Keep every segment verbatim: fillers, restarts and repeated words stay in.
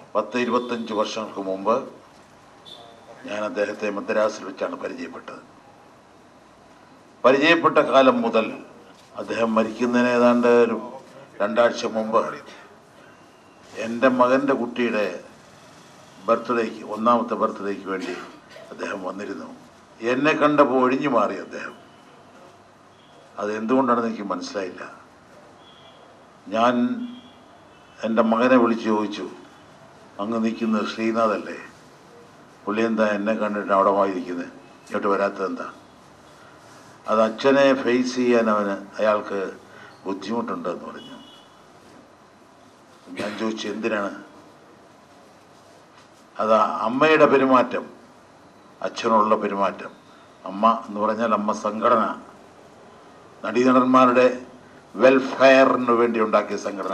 പത്ത് ഇരുപത്തഞ്ച് വർഷങ്ങൾക്ക് മുമ്പ് ഞാൻ അദ്ദേഹത്തെ മദ്രാസിൽ വെച്ചാണ് പരിചയപ്പെട്ടത്. പരിചയപ്പെട്ട കാലം മുതൽ അദ്ദേഹം മരിക്കുന്നതിന് ഏതാണ്ട് ഒരു രണ്ടാഴ്ച മുമ്പ് എൻ്റെ മകൻ്റെ കുട്ടിയുടെ ബർത്ത്ഡേക്ക് ഒന്നാമത്തെ ബർത്ത്ഡേക്ക് വേണ്ടി അദ്ദേഹം വന്നിരുന്നു. എന്നെ കണ്ടപ്പോൾ ഒഴിഞ്ഞു മാറി അദ്ദേഹം. അതെന്തുകൊണ്ടാണെന്ന് എനിക്ക് മനസ്സിലായില്ല. ഞാൻ എൻ്റെ മകനെ വിളിച്ച് ചോദിച്ചു, അങ്ങ് നിൽക്കുന്നത് ശ്രീനാഥല്ലേ? പുള്ളി എന്താ എന്നെ കണ്ടിട്ട് അവിടെ വായിരിക്കുന്നത്, ഇങ്ങോട്ട് വരാത്തത് എന്താ? അത് അച്ഛനെ ഫേസ് ചെയ്യാൻ അവന് അയാൾക്ക് ബുദ്ധിമുട്ടുണ്ടെന്ന് പറഞ്ഞു. ഞാൻ ചോദിച്ചു എന്തിനാണ്? അത് അമ്മയുടെ പെരുമാറ്റം, അച്ഛനുള്ള പെരുമാറ്റം. അമ്മ എന്ന് പറഞ്ഞാൽ അമ്മ സംഘടന, നടീനടന്മാരുടെ വെൽഫെയറിന് വേണ്ടി ഉണ്ടാക്കിയ സംഘടന.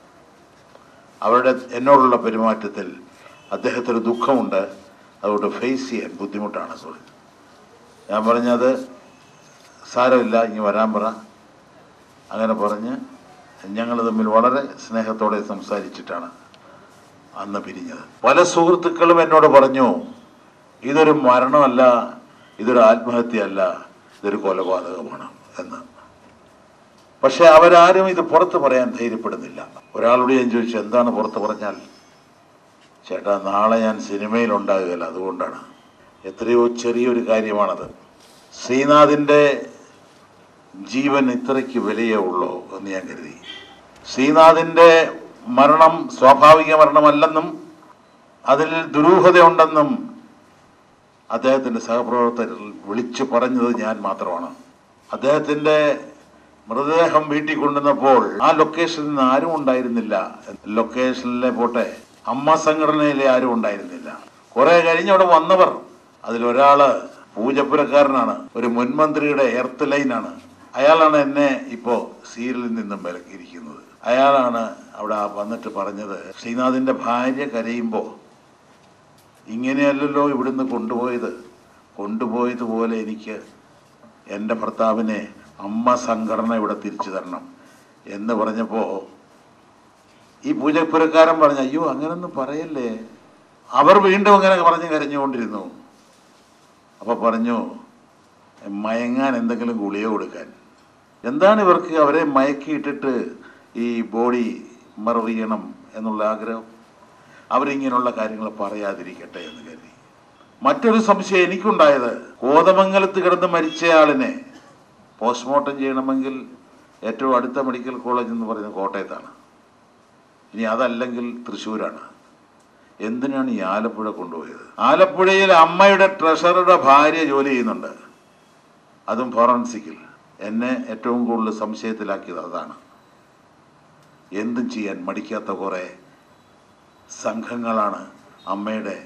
അവരുടെ എന്നോടുള്ള പെരുമാറ്റത്തിൽ അദ്ദേഹത്തിന് ദുഃഖമുണ്ട്, അതുകൊണ്ട് ഫേസ് ചെയ്യാൻ ബുദ്ധിമുട്ടാണ്. സോറി, ഞാൻ പറഞ്ഞത് സാരമില്ല, ഇനി വരാൻ പറ. അങ്ങനെ പറഞ്ഞ് ഞങ്ങൾ തമ്മിൽ വളരെ സ്നേഹത്തോടെ സംസാരിച്ചിട്ടാണ് അന്ന് പിരിഞ്ഞത്. പല സുഹൃത്തുക്കളും എന്നോട് പറഞ്ഞു, ഇതൊരു മരണമല്ല, ഇതൊരു ആത്മഹത്യയല്ല, ഇതൊരു കൊലപാതകമാണ് എന്ന്. പക്ഷെ അവരാരും ഇത് പുറത്ത് പറയാൻ ധൈര്യപ്പെടുന്നില്ല. ഒരാളോട് ഞാൻ ചോദിച്ചു, എന്താണ് പുറത്ത് പറഞ്ഞാൽ? ചേട്ടാ, നാളെ ഞാൻ സിനിമയിൽ ഉണ്ടാകുകയില്ല, അതുകൊണ്ടാണ്. എത്രയോ ചെറിയൊരു കാര്യമാണത്. ശ്രീനാഥിൻ്റെ ജീവൻ ഇത്രയ്ക്ക് വിലയേ ഉള്ളൂ എന്ന് ഞാൻ കരുതി. ശ്രീനാഥിൻ്റെ മരണം സ്വാഭാവിക മരണമല്ലെന്നും അതിൽ ദുരൂഹതയുണ്ടെന്നും അദ്ദേഹത്തിൻ്റെ സഹപ്രവർത്തകർ വിളിച്ചു പറഞ്ഞത് ഞാൻ മാത്രമാണ്. അദ്ദേഹത്തിൻ്റെ മൃതദേഹം വീട്ടിൽ കൊണ്ടുവന്നപ്പോൾ ആ ലൊക്കേഷനിൽ നിന്ന് ആരും ഉണ്ടായിരുന്നില്ല. ലൊക്കേഷനിലെ പോട്ടെ, അമ്മ സംഘടനയിലെ ആരും ഉണ്ടായിരുന്നില്ല. കുറെ കഴിഞ്ഞവിടെ വന്നവർ, അതിലൊരാള് പൂജപ്പുരക്കാരനാണ്, ഒരു മുൻമന്ത്രിയുടെ എർത്ത് ലൈനാണ്. അയാളാണ് എന്നെ ഇപ്പോൾ സീരിയലിൽ നിന്നും വിലക്കിയിരിക്കുന്നത്. അയാളാണ് അവിടെ വന്നിട്ട് പറഞ്ഞത്, ശ്രീനാഥിൻ്റെ ഭാര്യ കരയുമ്പോൾ ഇങ്ങനെയല്ലല്ലോ ഇവിടുന്ന് കൊണ്ടുപോയത്, കൊണ്ടുപോയതുപോലെ എനിക്ക് എൻ്റെ ഭർത്താവിനെ അമ്മ സംഘടന ഇവിടെ തിരിച്ചു തരണം എന്ന് പറഞ്ഞപ്പോൾ ഈ പൂജപ്പുരക്കാരൻ പറഞ്ഞു, അയ്യോ അങ്ങനൊന്നും പറയല്ലേ. അവർ വീണ്ടും അങ്ങനെ പറഞ്ഞ് കരഞ്ഞുകൊണ്ടിരുന്നു. അപ്പോൾ പറഞ്ഞു, മയങ്ങാൻ എന്തെങ്കിലും ഗുളിക കൊടുക്കാൻ. എന്താണ് ഇവർക്ക്? അവരെ മയക്കിയിട്ടിട്ട് ഈ ബോഡി മറിയണം എന്നുള്ള ആഗ്രഹം. അവരിങ്ങനെയുള്ള കാര്യങ്ങൾ പറയാതിരിക്കട്ടെ എന്ന് കരുതി. മറ്റൊരു സംശയം എനിക്കുണ്ടായത്, കോതമംഗലത്ത് കിടന്ന് മരിച്ചയാളിനെ പോസ്റ്റ്മോർട്ടം ചെയ്യണമെങ്കിൽ ഏറ്റവും അടുത്ത മെഡിക്കൽ കോളേജ് എന്ന് പറയുന്നത് കോട്ടയത്താണ്. ഇനി അതല്ലെങ്കിൽ തൃശ്ശൂരാണ്. എന്തിനാണ് ഈ ആലപ്പുഴ കൊണ്ടുപോയത്? ആലപ്പുഴയിൽ അമ്മയുടെ ട്രഷറുടെ ഭാര്യ ജോലി ചെയ്യുന്നുണ്ട്, അതും ഫോറൻസിക്കിൽ. എന്നെ ഏറ്റവും കൂടുതൽ സംശയത്തിലാക്കിയത് അതാണ്. എന്തും ചെയ്യാൻ മടിക്കാത്ത കുറേ സംഘങ്ങളാണ് അമ്മയുടെ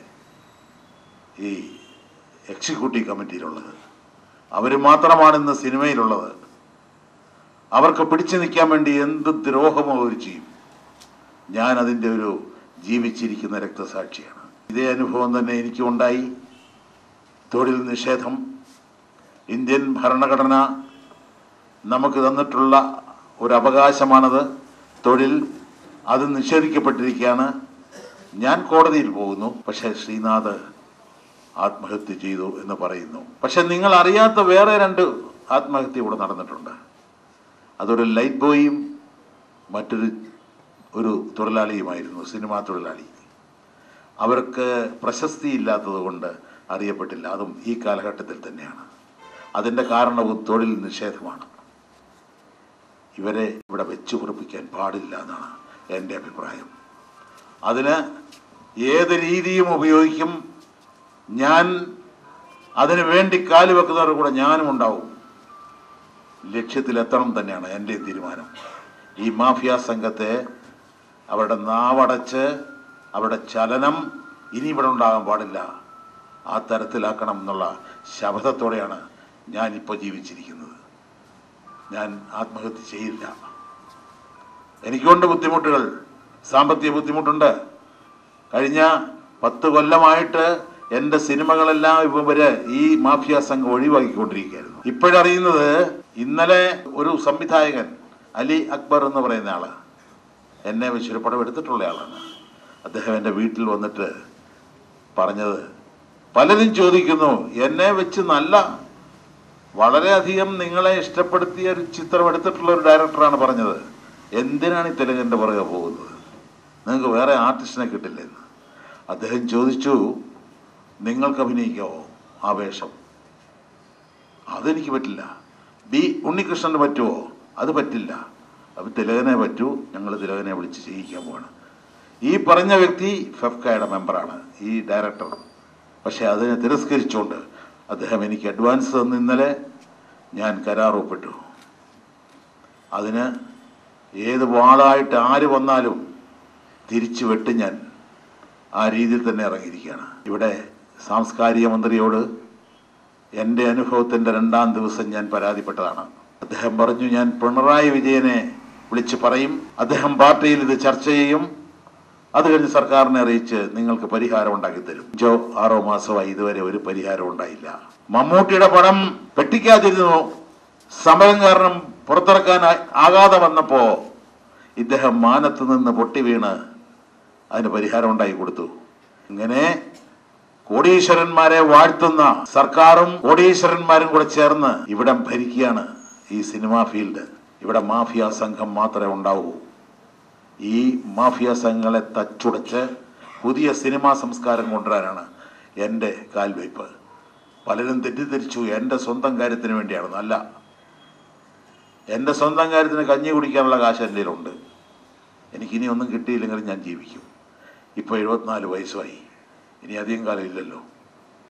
ഈ എക്സിക്യൂട്ടീവ് കമ്മിറ്റിയിലുള്ളത്. അവർ മാത്രമാണ് ഇന്ന് സിനിമയിലുള്ളത്. അവർക്ക് പിടിച്ചു നിൽക്കാൻ വേണ്ടി എന്ത് ദ്രോഹമോ അവർ ചെയ്യും. ഞാൻ അതിൻ്റെ ഒരു ജീവിച്ചിരിക്കുന്ന രക്തസാക്ഷിയാണ്. ഇതേ അനുഭവം തന്നെ എനിക്കും ഉണ്ടായി. തൊഴിൽ നിഷേധം ഇന്ത്യൻ ഭരണഘടന നമുക്ക് തന്നിട്ടുള്ള ഒരു അവകാശമാണത്. തൊഴിൽ അത് നിഷേധിക്കപ്പെട്ടിരിക്കുകയാണ്. ഞാൻ കോടതിയിൽ പോകുന്നു, പക്ഷേ ശ്രീനാഥ് ആത്മഹത്യ ചെയ്തു എന്ന് പറയുന്നു. പക്ഷെ നിങ്ങൾ അറിയാത്ത വേറെ രണ്ട് ആത്മഹത്യ ഇവിടെ നടന്നിട്ടുണ്ട്. അതൊരു ലൈറ്റ് ബോയും മറ്റൊരു ഒരു തൊഴിലാളിയുമായിരുന്നു, സിനിമാ തൊഴിലാളി. അവർക്ക് പ്രശസ്തി ഇല്ലാത്തത് കൊണ്ട് അറിയപ്പെട്ടില്ല. അതും ഈ കാലഘട്ടത്തിൽ തന്നെയാണ്. അതിൻ്റെ കാരണവും തൊഴിൽ നിഷേധമാണ്. ഇവരെ ഇവിടെ വെച്ചു കുറിപ്പിക്കാൻ പാടില്ല എന്നാണ് എൻ്റെ അഭിപ്രായം. അതിന് ഏത് രീതിയും ഉപയോഗിക്കും. ഞാൻ അതിനു വേണ്ടി കാല് വെക്കുന്നവരുടെ കൂടെ ഞാനും ഉണ്ടാവും. ലക്ഷ്യത്തിലെത്തണം തന്നെയാണ് എൻ്റെ തീരുമാനം. ഈ മാഫിയ സംഘത്തെ അവരുടെ നാവടച്ച് അവരുടെ ചലനം ഇനി ഇവിടെ ഉണ്ടാകാൻ പാടില്ല, ആ തരത്തിലാക്കണം എന്നുള്ള ശപഥത്തോടെയാണ് ഞാനിപ്പോൾ ജീവിച്ചിരിക്കുന്നത്. ഞാൻ ആത്മഹത്യ ചെയ്യില്ല. എനിക്കുണ്ട് ബുദ്ധിമുട്ടുകൾ, സാമ്പത്തിക ബുദ്ധിമുട്ടുണ്ട്. കഴിഞ്ഞ പത്ത് കൊല്ലമായിട്ട് എൻ്റെ സിനിമകളെല്ലാം ഇവര് ഈ മാഫിയ സംഘം ഒഴിവാക്കിക്കൊണ്ടിരിക്കുകയായിരുന്നു. ഇപ്പോഴറിയുന്നത്, ഇന്നലെ ഒരു സംവിധായകൻ അലി അക്ബർ എന്ന് പറയുന്ന ആള് എന്നെ വെച്ചൊരു പടം എടുത്തിട്ടുള്ള ആളാണ്. അദ്ദേഹം എൻ്റെ വീട്ടിൽ വന്നിട്ട് പറഞ്ഞത്, പലരും ചോദിക്കുന്നു, എന്നെ വെച്ച് നല്ല വളരെയധികം നിങ്ങളെ ഇഷ്ടപ്പെടുത്തിയ ഒരു ചിത്രം എടുത്തിട്ടുള്ള ഒരു ഡയറക്ടറാണ് പറഞ്ഞത്, എന്തിനാണ് ഈ തിലകൻ്റെ പുറകെ പോകുന്നത്, നിങ്ങൾക്ക് വേറെ ആർട്ടിസ്റ്റിനെ കിട്ടില്ലെന്ന്. അദ്ദേഹം ചോദിച്ചു, നിങ്ങൾക്ക് അഭിനയിക്കാവോ ആ വേഷം? അതെനിക്ക് പറ്റില്ല. ബി ഉണ്ണികൃഷ്ണന് പറ്റുമോ? അത് പറ്റില്ല. അപ്പം തിലകനെ പറ്റൂ, ഞങ്ങൾ തിലകനെ വിളിച്ച് ചെയ്യിക്കാൻ പോവാണ്. ഈ പറഞ്ഞ വ്യക്തി ഫെഫ്കയുടെ മെമ്പറാണ്, ഈ ഡയറക്ടർ. പക്ഷേ അതിനെ തിരസ്കരിച്ചുകൊണ്ട് അദ്ദേഹം എനിക്ക് അഡ്വാൻസ് തന്ന് ഇന്നലെ ഞാൻ കരാർ ഒപ്പിട്ടു. അതിന് ഏത് വാളായിട്ട് ആര് വന്നാലും തിരിച്ചു വെട്ട് ഞാൻ ആ രീതിയിൽ തന്നെ ഇറങ്ങിയിരിക്കുകയാണ്. ഇവിടെ സാംസ്കാരിക മന്ത്രിയോട് എൻ്റെ അനുഭവത്തിൻ്റെ രണ്ടാം ദിവസം ഞാൻ പരാതിപ്പെട്ടതാണ്. അദ്ദേഹം പറഞ്ഞു, ഞാൻ പിണറായി വിജയനെ വിളിച്ച് പറയും, അദ്ദേഹം പാർട്ടിയിൽ ഇത് ചർച്ച ചെയ്യും, അത് കഴിഞ്ഞ് സർക്കാരിനെ അറിയിച്ച് നിങ്ങൾക്ക് പരിഹാരം ഉണ്ടാക്കി തരും. അഞ്ചോ ആറോ മാസമായി ഇതുവരെ ഒരു പരിഹാരം ഉണ്ടായില്ല. മമ്മൂട്ടിയുടെ പടം പെട്ടിക്കാതിരുന്നു, സമരം കാരണം പുറത്തിറക്കാൻ ആകാതെ വന്നപ്പോ ഇദ്ദേഹം മാനത്ത് നിന്ന് പൊട്ടി വീണ് അതിന് പരിഹാരം ഉണ്ടാക്കി കൊടുത്തു. ഇങ്ങനെ കോടീശ്വരന്മാരെ വാഴ്ത്തുന്ന സർക്കാരും കോടീശ്വരന്മാരും കൂടെ ചേർന്ന് ഇവിടെ ഭരിക്കുകയാണ് ഈ സിനിമാ ഫീൽഡ്. ഇവിടെ മാഫിയ സംഘം മാത്രമേ ഉണ്ടാവൂ. ഈ മാഫിയ സംഘങ്ങളെ തച്ചുടച്ച് പുതിയ സിനിമാ സംസ്കാരം കൊണ്ടുവരാനാണ് എൻ്റെ കാൽവയ്പ്. പലരും തെറ്റിദ്ധരിച്ചു എൻ്റെ സ്വന്തം കാര്യത്തിന് വേണ്ടിയാണെന്ന്. അല്ല, എൻ്റെ സ്വന്തം കാര്യത്തിന് കഞ്ഞി കുടിക്കാനുള്ള കാശ് എൻ്റെ കയ്യിലുണ്ട്. എനിക്കിനി ഒന്നും കിട്ടിയില്ലെങ്കിലും ഞാൻ ജീവിക്കും. ഇപ്പോൾ എഴുപത്തിനാല് വയസ്സായി, ഇനി അധികം കാലം ഇല്ലല്ലോ.